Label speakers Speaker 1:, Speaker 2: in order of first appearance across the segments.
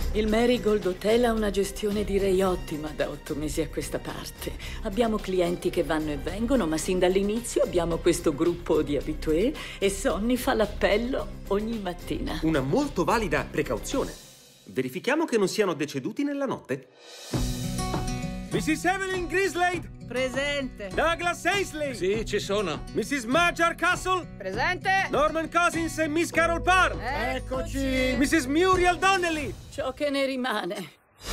Speaker 1: Il Marigold Hotel ha una gestione direi ottima da 8 mesi a questa parte. Abbiamo clienti che vanno e vengono, ma sin dall'inizio abbiamo questo gruppo di habitué e Sonny fa l'appello ogni mattina.
Speaker 2: Una molto valida precauzione. Verifichiamo che non siano deceduti nella notte.
Speaker 3: Mrs. Evelyn Grislade!
Speaker 4: Presente.
Speaker 3: Douglas Ainsley!
Speaker 5: Sì, ci sono.
Speaker 3: Mrs. Marjorie Castle!
Speaker 4: Presente.
Speaker 3: Norman Cousins e Miss Carol Parr!
Speaker 4: Eccoci.
Speaker 3: Mrs. Muriel Donnelly!
Speaker 1: Ciò che ne rimane.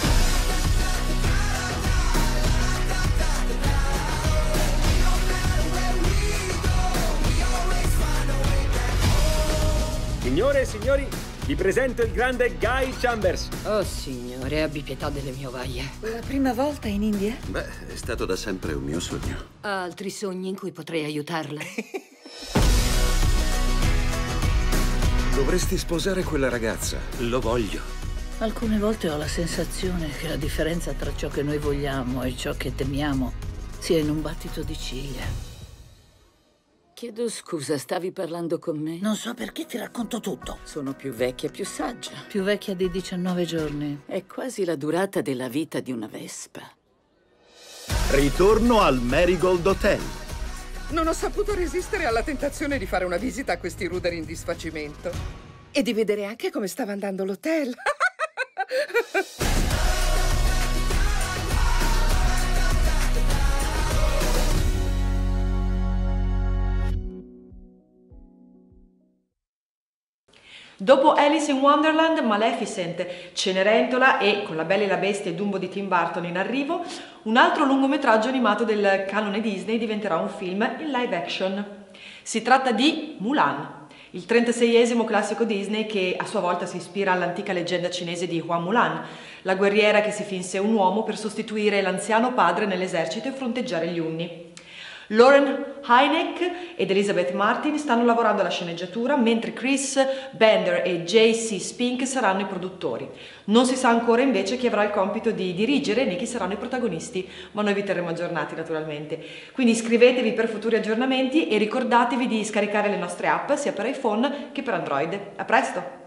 Speaker 3: Signore e signori, vi presento il grande Guy Chambers.
Speaker 4: Oh, signore, abbi pietà delle mie ovaie.
Speaker 1: La prima volta in India?
Speaker 5: Beh, è stato da sempre un mio sogno.
Speaker 4: Ha altri sogni in cui potrei aiutarla?
Speaker 5: Dovresti sposare quella ragazza. Lo voglio.
Speaker 6: Alcune volte ho la sensazione che la differenza tra ciò che noi vogliamo e ciò che temiamo sia in un battito di ciglia.
Speaker 1: Chiedo scusa, stavi parlando con me?
Speaker 6: Non so perché ti racconto tutto.
Speaker 1: Sono più vecchia, più saggia.
Speaker 6: Più vecchia di 19 giorni.
Speaker 1: È quasi la durata della vita di una vespa.
Speaker 7: Ritorno al Marigold Hotel.
Speaker 8: Non ho saputo resistere alla tentazione di fare una visita a questi ruderi in disfacimento. E di vedere anche come stava andando l'hotel.
Speaker 9: Dopo Alice in Wonderland, Maleficent, Cenerentola e Con la Bella e la Bestia e Dumbo di Tim Burton in arrivo, un altro lungometraggio animato del canone Disney diventerà un film in live action. Si tratta di Mulan, il 36esimo classico Disney che a sua volta si ispira all'antica leggenda cinese di Hua Mulan, la guerriera che si finse un uomo per sostituire l'anziano padre nell'esercito e fronteggiare gli Unni. Lauren Hynek ed Elizabeth Martin stanno lavorando alla sceneggiatura, mentre Chris Bender e J.C. Spink saranno i produttori. Non si sa ancora invece chi avrà il compito di dirigere né chi saranno i protagonisti, ma noi vi terremo aggiornati naturalmente. Quindi iscrivetevi per futuri aggiornamenti e ricordatevi di scaricare le nostre app sia per iPhone che per Android. A presto!